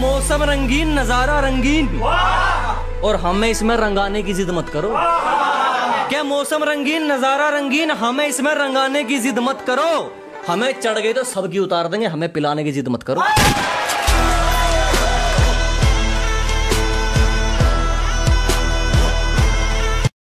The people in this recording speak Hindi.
मौसम रंगीन नजारा रंगीन और हमें इसमें रंगाने की जिद मत करो। क्या मौसम रंगीन नजारा रंगीन, हमें इसमें रंगाने की जिद मत करो। हमें चढ़ गई तो सबकी उतार देंगे, हमें पिलाने की जिद मत करो।